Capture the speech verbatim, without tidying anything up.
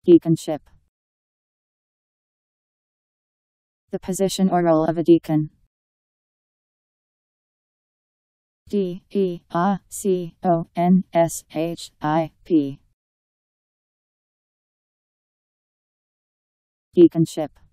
Deaconship. The position or role of a deacon. D E A C O N S H I P. Deaconship.